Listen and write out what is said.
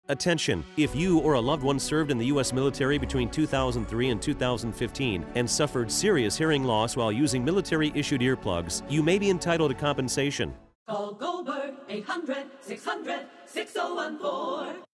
Attention! If you or a loved one served in the U.S. military between 2003 and 2015 and suffered serious hearing loss while using military-issued earplugs, you may be entitled to compensation. Call Goldberg 800-600-6014.